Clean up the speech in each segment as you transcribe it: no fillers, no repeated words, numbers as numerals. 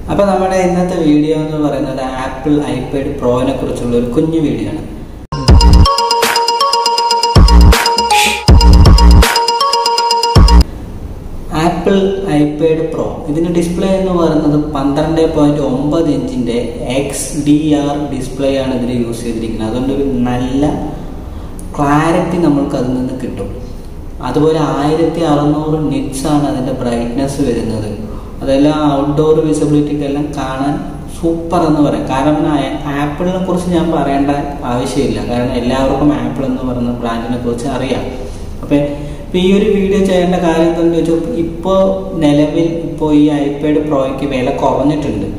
അപ്പോൾ നമ്മുടെ ഇന്നത്തെ വീഡിയോ എന്ന് പറയുന്നത് ആപ്പിൾ ഐപാഡ് പ്രോനെ കുറിച്ചുള്ള ഒരു കുഞ്ഞു വീഡിയോ ആണ്. ആപ്പിൾ ഐപാഡ് പ്രോ ഇതിന്റെ ഡിസ്പ്ലേ എന്ന് പറയുന്നത് 12.9 ഇഞ്ചിന്റെ XDR ഡിസ്പ്ലേ ആണ് ഇതിൽ യൂസ് ചെയ്തിരിക്കുന്നത്. അതുകൊണ്ട് ഒരു നല്ല ക്ലാരിറ്റി നമ്മൾക്ക് അതിൽ നിന്ന് കിട്ടും. അതുപോലെ 1600 നിറ്റ്സ് ആണ് അതിന്റെ ബ്രൈറ്റ്നസ് വരുന്നത്. അതെല്ലാം ഔട്ട്ഡോർ വിസിബിലിറ്റിക്കെല്ലാം കാണാൻ സൂപ്പർ എന്ന് പറയാം. കാരണം ആപ്പിളിനെ കുറിച്ച് ഞാൻ പറയേണ്ട ആവശ്യമില്ല, കാരണം എല്ലാവർക്കും ആപ്പിൾ എന്ന് പറയുന്ന ബ്രാൻഡിനെ കുറിച്ച് അറിയാം. അപ്പം ഈ ഒരു വീഡിയോ ചെയ്യേണ്ട കാര്യം എന്താണെന്ന് ചോദിച്ചാൽ, ഇപ്പോൾ നിലവിൽ ഈ ഐപാഡ് പ്രോയ്ക്ക് വില കുറഞ്ഞിട്ടുണ്ട്.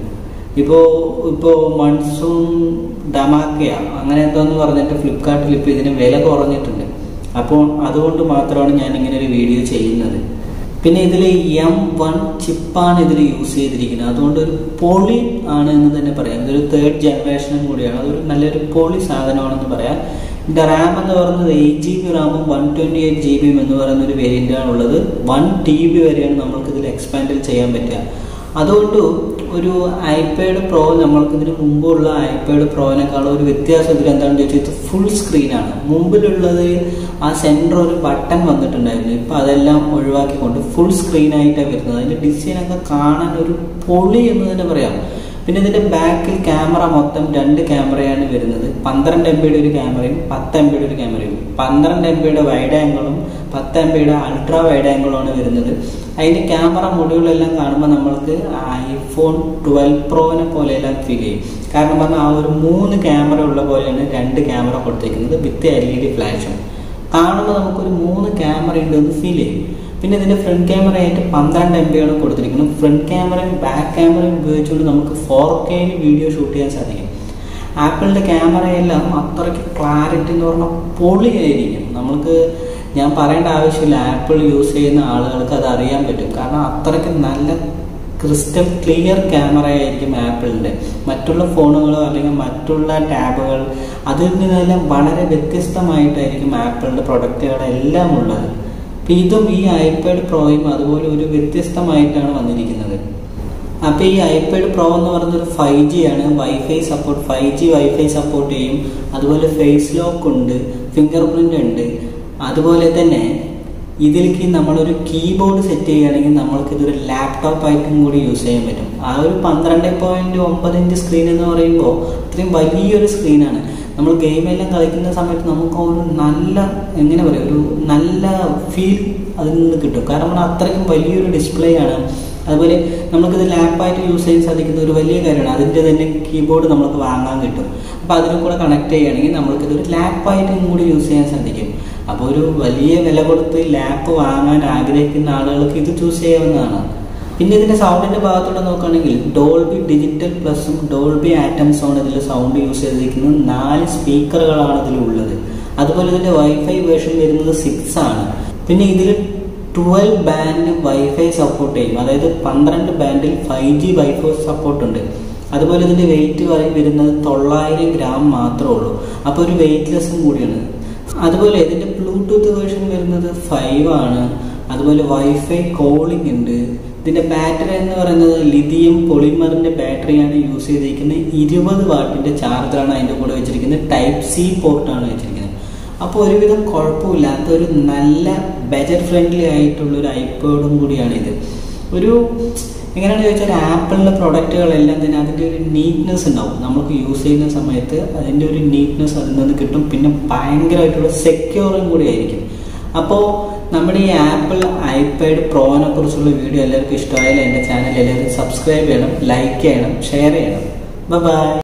ഇപ്പോൾ മൺസൂൺ ഡമാക്കിയ അങ്ങനെ എന്തോന്ന് പറഞ്ഞിട്ട് ഫ്ലിപ്കാർട്ടിൽ ഇപ്പോൾ ഇതിന് വില കുറഞ്ഞിട്ടുണ്ട്. അപ്പോൾ അതുകൊണ്ട് മാത്രമാണ് ഞാൻ ഇങ്ങനെ ഒരു വീഡിയോ ചെയ്യുന്നത്. പിന്നെ ഇതിൽ M1 ചിപ്പാണ് ഇതിൽ യൂസ് ചെയ്തിരിക്കുന്നത്. അതുകൊണ്ട് ഒരു പൊളി ആണ് എന്ന് തന്നെ പറയാം. ഇതൊരു 3rd ജനറേഷനും കൂടിയാണ്. അതൊരു നല്ലൊരു പൊളി സാധനമാണെന്ന് പറയാം. ഇതിന്റെ റാം എന്ന് പറയുന്നത് 8GB റാമും 128GB എന്ന് പറയുന്ന ഒരു വേരിയന്റ് ആണ് ഉള്ളത്. 1TB വരെയാണ് നമ്മൾക്ക് ഇതിൽ എക്സ്പാൻഡിൽ ചെയ്യാൻ പറ്റുക. അതുകൊണ്ട് ഒരു ഐപാഡ് പ്രോ നമ്മൾക്ക് ഇതിന് മുമ്പുള്ള ഐപാഡ് പ്രോനേക്കാളും ഒരു വ്യത്യാസം ഇതിൽ എന്താണെന്ന് ചോദിച്ചാൽ, ഇത് ഫുൾ സ്ക്രീനാണ്. മുമ്പിലുള്ളത് ആ സെൻറ്റർ ഒരു ബട്ടൺ വന്നിട്ടുണ്ടായിരുന്നു. ഇപ്പം അതെല്ലാം ഒഴിവാക്കിക്കൊണ്ട് ഫുൾ സ്ക്രീനായിട്ടാണ് വരുന്നത്. അതിൻ്റെ ഡിസൈനൊക്കെ കാണാൻ ഒരു പൊളി എന്ന് തന്നെ പറയാം. പിന്നെ ഇതിന്റെ ബാക്കിൽ ക്യാമറ മൊത്തം 2 ക്യാമറയാണ് വരുന്നത്. 12 MB ഒരു ക്യാമറയും 10 MB ഒരു ക്യാമറയും. 12 MB വൈഡ് ആംഗിളും 10 MB അൾട്രാ വൈഡ് ആംഗിളുമാണ് വരുന്നത്. അതിന്റെ ക്യാമറ മൊഡ്യൂളെല്ലാം കാണുമ്പോൾ നമ്മൾക്ക് iPhone 12 പ്രോനെ പോലെയെല്ലാം ഫീൽ ചെയ്യും. കാരണം പറഞ്ഞാൽ ആ ഒരു 3 ക്യാമറ ഉള്ള പോലെയാണ് 2 ക്യാമറ കൊടുത്തിരിക്കുന്നത് വിത്ത് LED ഫ്ലാഷും. കാണുമ്പോൾ നമുക്കൊരു 3 ക്യാമറ ഉണ്ടെന്ന് ഫീൽ ചെയ്യും. പിന്നെ ഇതിന്റെ ഫ്രണ്ട് ക്യാമറ ആയിട്ട് 12 MB ആണ് കൊടുത്തിരിക്കുന്നത്. ഫ്രണ്ട് ക്യാമറയും ബാക്ക് ക്യാമറയും ഉപയോഗിച്ചുകൊണ്ട് നമുക്ക് 4K വീഡിയോ ഷൂട്ട് ചെയ്യാൻ സാധിക്കും. ആപ്പിളിന്റെ ക്യാമറയെല്ലാം അത്രയ്ക്ക് ക്ലാരിറ്റി എന്ന് പറഞ്ഞാൽ പൊളിയായിരിക്കും. നമുക്ക് ഞാൻ പറയേണ്ട ആവശ്യമില്ല, ആപ്പിൾ യൂസ് ചെയ്യുന്ന ആളുകൾക്ക് അത് അറിയാൻ പറ്റും. കാരണം അത്രയ്ക്ക് നല്ല ക്രിസ്റ്റൽ ക്ലിയർ ക്യാമറ ആയിരിക്കും ആപ്പിളിന്റെ. മറ്റുള്ള ഫോണുകളോ അല്ലെങ്കിൽ മറ്റുള്ള ടാബുകൾ അതിൽ നിന്നെല്ലാം വളരെ വ്യത്യസ്തമായിട്ടായിരിക്കും ആപ്പിളിന്റെ പ്രൊഡക്റ്റുകളെല്ലാം ഉള്ളത്. ഇതും ഈ ഐപാഡ് പ്രോയും അതുപോലെ ഒരു വ്യത്യസ്തമായിട്ടാണ് വന്നിരിക്കുന്നത്. അപ്പോൾ ഈ ഐപാഡ് പ്രോ എന്ന് പറയുന്നത് ഒരു 5G ആണ്. Wifi support 5G wifi support ചെയ്യും. അതുപോലെ ഫേസ് ലോക്ക് ഉണ്ട്, ഫിംഗർ പ്രിന്റ് ഉണ്ട്. അതുപോലെ തന്നെ ഇതിലേക്ക് നമ്മളൊരു കീബോർഡ് സെറ്റ് ചെയ്യുകയാണെങ്കിൽ നമ്മൾക്ക് ഇതൊരു ലാപ്ടോപ്പ് ആയിട്ടും കൂടി യൂസ് ചെയ്യാൻ പറ്റും. ആ ഒരു 12.9 ഇഞ്ച് സ്ക്രീൻ എന്ന് പറയുമ്പോൾ അത്രയും വലിയൊരു സ്ക്രീനാണ്. നമ്മൾ ഗെയിമെല്ലാം കളിക്കുന്ന സമയത്ത് നമുക്ക് ഒരു നല്ല ഒരു നല്ല ഫീൽ അതിൽ നിന്ന് കിട്ടും. കാരണം അത്രയ്ക്കും വലിയൊരു ഡിസ്പ്ലേ ആണ്. അതുപോലെ നമുക്കിത് ലാപ്പായിട്ട് യൂസ് ചെയ്യാൻ സാധിക്കുന്ന ഒരു വലിയ കാര്യമാണ്. അതിൻ്റെ തന്നെ കീബോർഡ് നമുക്ക് വാങ്ങാൻ കിട്ടും. അപ്പോൾ അതിനും കൂടെ കണക്ട് ചെയ്യുകയാണെങ്കിൽ നമ്മൾക്കിതൊരു ലാപ്പായിട്ടും കൂടി യൂസ് ചെയ്യാൻ സാധിക്കും. അപ്പോൾ ഒരു വലിയ വില കൊടുത്ത് ലാപ്പ് വാങ്ങാൻ ആഗ്രഹിക്കുന്ന ആളുകൾക്ക് ഇത് ചൂസ് ചെയ്യാവുന്നതാണ്. പിന്നെ ഇതിന്റെ സൗണ്ടിന്റെ ഭാഗത്തോടെ നോക്കുകയാണെങ്കിൽ ഡോൾബി ഡിജിറ്റൽ പ്ലസും ഡോൾബി ആറ്റംസ് ആണ് ഇതിൽ സൗണ്ട് യൂസ് ചെയ്തിരിക്കുന്നത്. 4 സ്പീക്കറുകളാണ് ഇതിലുള്ളത്. അതുപോലെ ഇതിന്റെ വൈഫൈ വേർഷൻ വരുന്നത് 6 ആണ്. പിന്നെ ഇതിൽ 12 ബാൻഡ് വൈഫൈ സപ്പോർട്ട് ചെയ്യും. അതായത് 12 ബാൻഡിൽ 5G വൈഫൈ സപ്പോർട്ട് ഉണ്ട്. അതുപോലെ ഇതിന്റെ വെയിറ്റ് വരുന്നത് 900 ഗ്രാം മാത്രമേ ഉള്ളൂ. അപ്പോൾ ഒരു വെയിറ്റ്ലെസ്സും കൂടിയാണ്. അതുപോലെ ഇതിന്റെ ബ്ലൂടൂത്ത് വേർഷൻ വരുന്നത് 5 ആണ്. അതുപോലെ വൈഫൈ കോളിംഗ് ഉണ്ട്. ഇതിന്റെ ബാറ്ററി എന്ന് പറയുന്നത് ലിഥിയം പൊളിമറിന്റെ ബാറ്ററിയാണ് യൂസ് ചെയ്തിരിക്കുന്നത്. 20 വാട്ടിന്റെ ചാർജറാണ് അതിന്റെ കൂടെ വെച്ചിരിക്കുന്നത്. Type-C പോർട്ടാണ് വെച്ചിരിക്കുന്നത്. അപ്പോൾ ഒരുവിധം കുഴപ്പമില്ലാത്ത ഒരു നല്ല ബജറ്റ് ഫ്രണ്ട്ലി ആയിട്ടുള്ള ഒരു ഐപാഡും കൂടിയാണ് ഇത്. ഒരു എങ്ങനെയാണെന്ന് ചോദിച്ചാൽ, ആപ്പിളിന്റെ പ്രൊഡക്റ്റുകളെല്ലാം തന്നെ അതിൻ്റെ ഒരു നീറ്റ്നെസ് ഉണ്ടാവും. നമുക്ക് യൂസ് ചെയ്യുന്ന സമയത്ത് അതിൻ്റെ ഒരു നീറ്റ്നെസ് അതിൽ നിന്ന് കിട്ടും. പിന്നെ ഭയങ്കരമായിട്ടുള്ള സെക്യൂറും കൂടി ആയിരിക്കും. അപ്പോൾ നമ്മുടെ ഈ ആപ്പിൾ ഐപാഡ് പ്രോനെ കുറിച്ചുള്ള വീഡിയോ എല്ലാവർക്കും ഇഷ്ടമായാലും എൻ്റെ ചാനൽ എല്ലാവരും സബ്സ്ക്രൈബ് ചെയ്യണം, ലൈക്ക് ചെയ്യണം, ഷെയർ ചെയ്യണം. ബൈ.